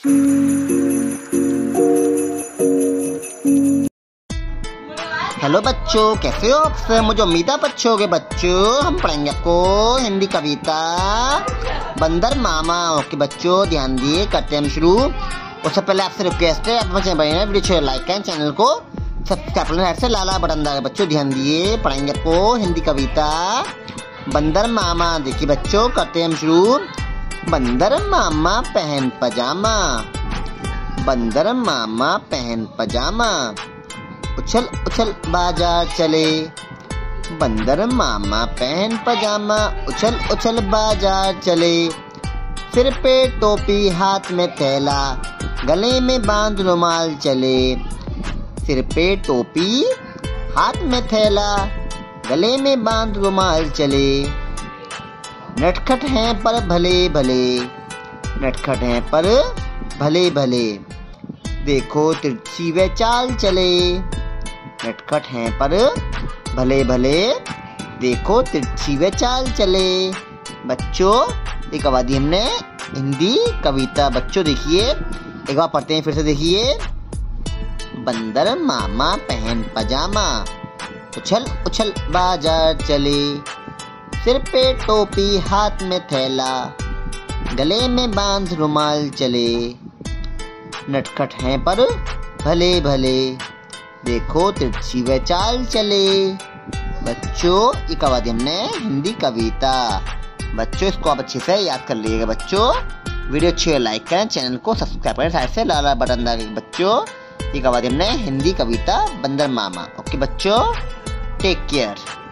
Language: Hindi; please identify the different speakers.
Speaker 1: हेलो बच्चों, कैसे हो आप सब? मुझे उम्मीद है अच्छे होगे बच्चों। हम पढ़ेंगे आपको हिंदी कविता बंदर मामा। ओके बच्चों, ध्यान दिए, करते हैं हम शुरू। उससे पहले आपसे रिक्वेस्ट है, आप वीडियो लाइक करें, चैनल को सब्सक्राइब करना से लाला बटन दबाएं। बच्चों ध्यान दिए, पढ़ेंगे आपको हिंदी कविता बंदर मामा। देखिए बच्चों, करते हैं हम शुरू। बंदर मामा पहन पजामा, बंदर मामा पहन पजामा, उछल उछल बाजार चले। बंदर मामा पहन पजामा, उछल उछल बाजार चले। सिर पे टोपी, हाथ में थैला, गले में बांध रुमाल चले। सिर पे टोपी, हाथ में थैला, गले में बांध रुमाल चले। नटखट हैं पर भले भले, नटखट हैं पर भले भले, देखो तिरछी वे चाल चले। नटखट हैं पर भले भले, देखो तिरछी वे चाल चले। बच्चों एक कविता हमने हिंदी कविता बच्चों देखिए, एक बार पढ़ते हैं फिर से देखिए। बंदर मामा पहन पजामा, उछल उछल बाजार चले। सिर पे टोपी, हाथ में थैला, गले में बांध रुमाल चले। नटखट हैं पर भले भले, देखो तिरछी वे चाल चले। बच्चों ये कविता हमने हिंदी कविता बच्चों, इसको आप अच्छे से याद कर लीजिएगा बच्चों। वीडियो अच्छी है लाइक करें, चैनल को सब्सक्राइब करें, साइड से लाल बटन दबाएं। बच्चों ये कविता हमने हिंदी कविता बंदर मामा। ओके बच्चों, टेक केयर।